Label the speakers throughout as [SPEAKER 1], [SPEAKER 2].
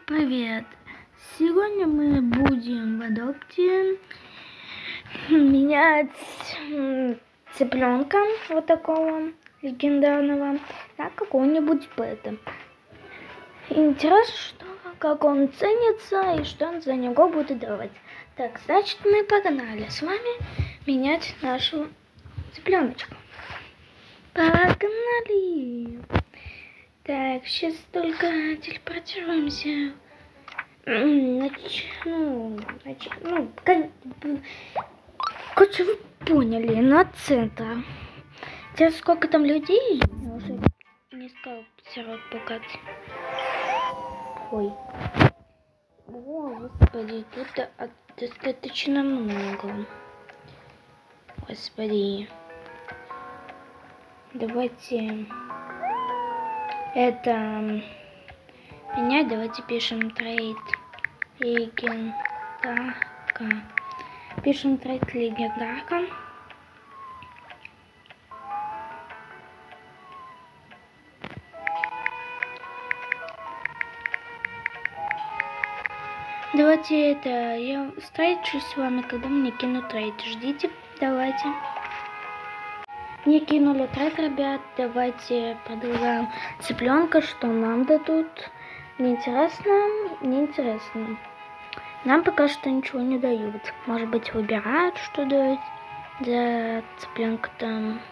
[SPEAKER 1] Привет! Сегодня мы будем в адопте менять цыпленка вот такого легендарного на какого-нибудь пэта. Интересно, как он ценится и что он за него будет давать. Так, значит, мы погнали с вами менять нашу цыпленочку. Погнали! Так, сейчас только телепортируемся. Короче, вы поняли, на центр. Сейчас сколько там людей? Я уже не стал сирот пугать. Ой. О, господи, тут достаточно много. Господи. Давайте это менять. Давайте пишем трейд легендарка. Пишем трейд легендарка. Давайте это, я встречусь с вами, когда мне кинут трейд. Ждите, давайте. Мне кинули трейд, ребят. Давайте продолжаем цыпленка, что нам дадут. Неинтересно, неинтересно. Нам пока что ничего не дают. Может быть, выбирают, что дают для цыпленка там.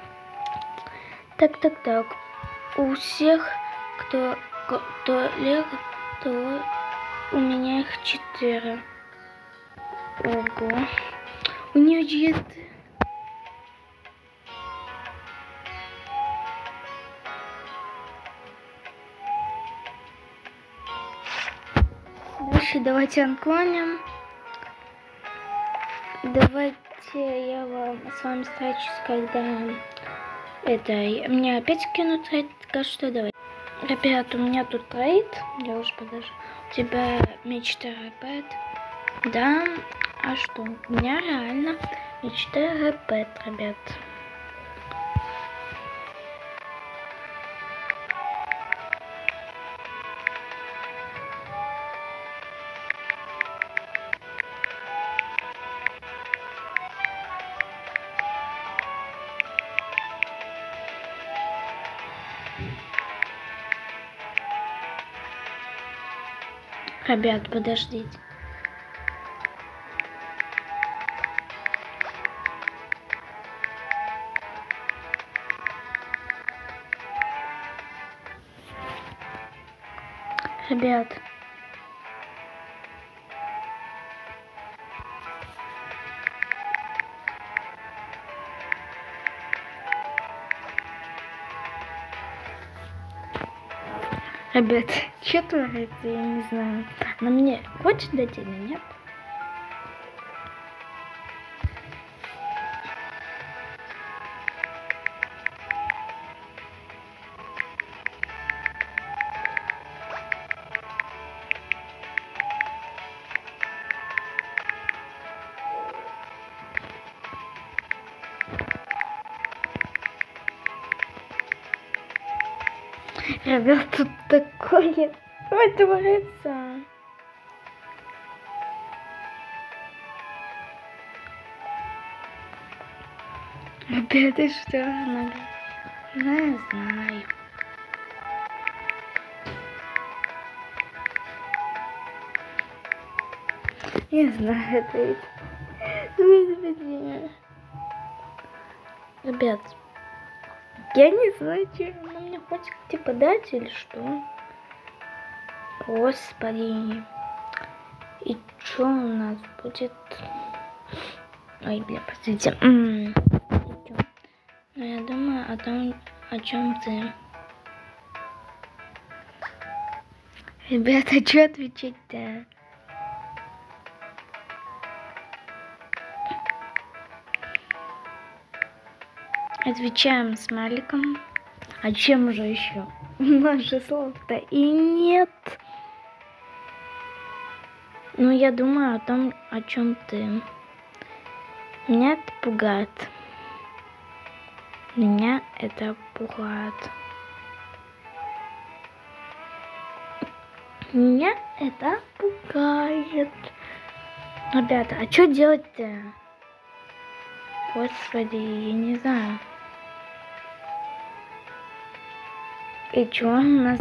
[SPEAKER 1] Так. У всех, кто лег, то у меня их 4. Ого. У нее есть... Дальше давайте отклоним. Давайте я с вами встречусь, когда это мне опять кинут трейд. Так что давай. Ребят, у меня тут трейд. Я уже подожду. У тебя мечта рэпэт. Да, а что? У меня реально мечта рэпэт, ребят. Ребят, подождите. Ребят. Ребят, что творится, я не знаю. Но мне хочет дать или нет? Ребят, тут такое творится. Ребят, и что? Не знаю. Не знаю, это ведь... Ребят, я не знаю, что она мне хочет типа дать или что. Господи. И что у нас будет? Ой, бля, простите. Ну, я думаю о том, о чем ты. Ребята, что отвечать-то? Отвечаем с Маликом. А чем же еще? Наше слов-то и нет. Ну, я думаю о том, о чем ты. Меня это пугает. Меня это пугает. Меня это пугает. Ребята, а что делать-то? Господи, я не знаю. И что у нас?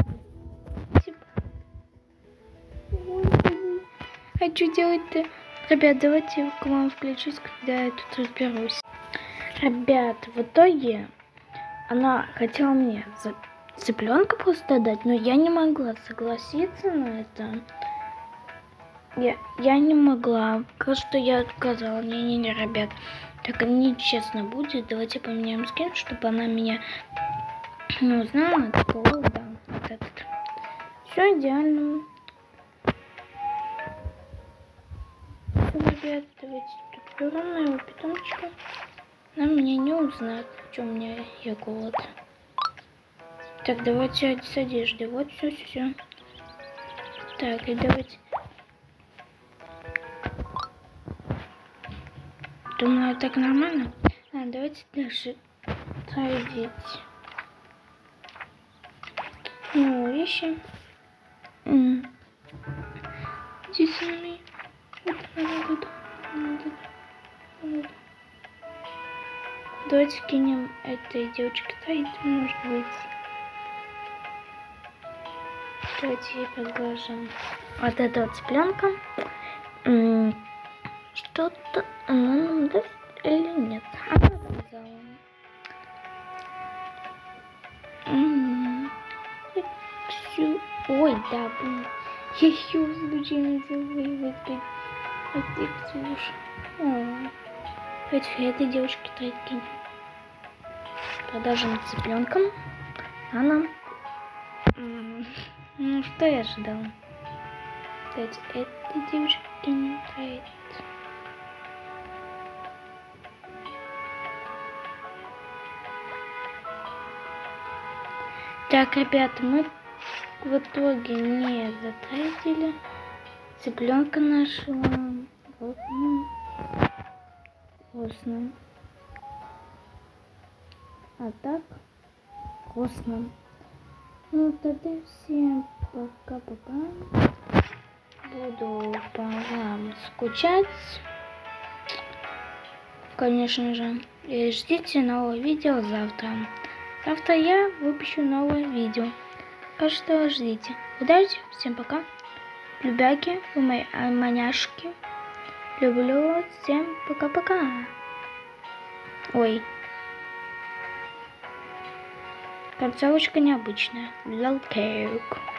[SPEAKER 1] А что делать-то? Ребят, давайте я к вам включусь, когда я тут разберусь. Ребят, в итоге она хотела мне цыпленка просто дать, но я не могла согласиться на это. Я не могла. Что я отказала. Не-не-не, ребят. Так нечестно будет. Давайте поменяем скин, чтобы она меня не узнала. Такого, да. Вот этот. Все идеально. Все, ребят, давайте тут берем моего питомчика. Она меня не узнает, что у меня я голод. Так, давайте с одежды. Вот, все. Так, и давайте. Думаю, так нормально. Давайте дальше трейдить. Ну, вещи. Иди со мной. Давайте кинем этой девочке трейд, может быть. Давайте ей предложим вот этого цыпленка. Что-то она нам даст или нет? Она сказала. Ой, да, блин. Я еще случайно забыла Давайте этой девочке трейд кинем. Продажим цыпленком. Она. Ну, что я ожидала? Давайте этой девочке кинем трейд. Так, ребята, мы в итоге не затрейдили. Цыпленка нашла. Вкусно. А так вкусно. Ну тогда всем пока-пока. Буду по вам скучать. Конечно же. И ждите нового видео завтра. Завтра я выпущу новое видео. Так что ждите. Удачи. Всем пока. Любяки, вы мои маняшки. Люблю. Всем пока-пока. Ой. Концовочка необычная. Лалкейк.